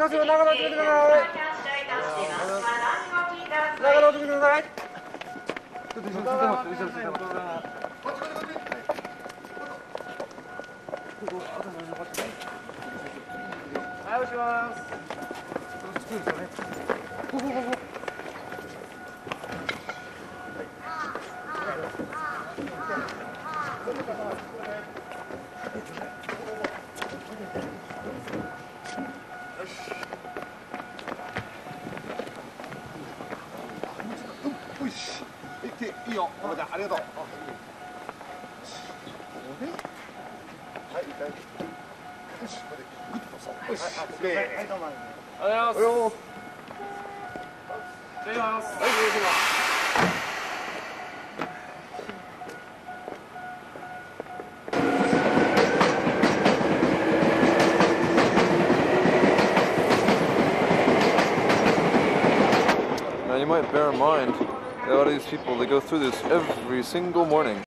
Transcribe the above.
ますよ。長野止めてください。長野止めてください。ちょっと後ろついてます。後ろついてます。はい、押します。つくんですよね。いいよ、おばちゃん、ありがとう。はい、よし、これでグッとそう。よし、はい、どうも。ありがとうございます。失礼します。はい、失礼します。 Now you might bear in mind, a lot of these people, they go through this every single morning.